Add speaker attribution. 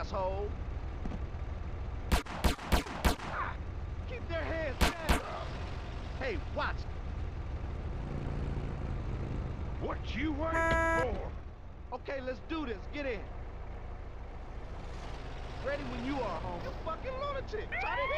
Speaker 1: asshole. Keep their hands down. Hey, watch.
Speaker 2: What you waiting for?
Speaker 1: Okay, let's do this. Get in. Ready when you are, home. You fucking lunatic. Try to